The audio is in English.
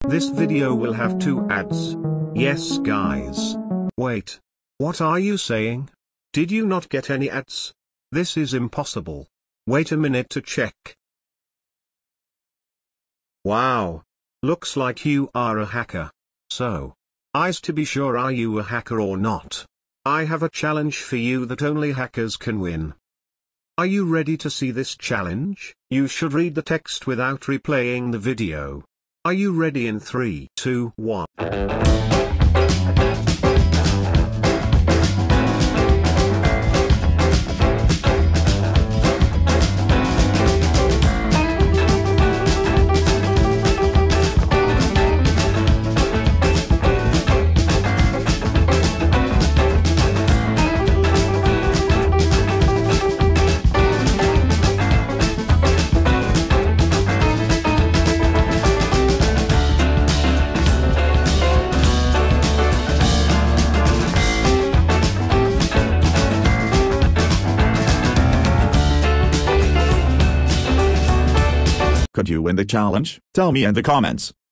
This video will have 2 ads. Yes guys. Wait. What are you saying? Did you not get any ads? This is impossible. Wait a minute to check. Wow. Looks like you are a hacker. So, eyes to be sure, are you a hacker or not? I have a challenge for you that only hackers can win. Are you ready to see this challenge? You should read the text without replaying the video. Are you ready in 3, 2, 1? Could you win the challenge? Tell me in the comments.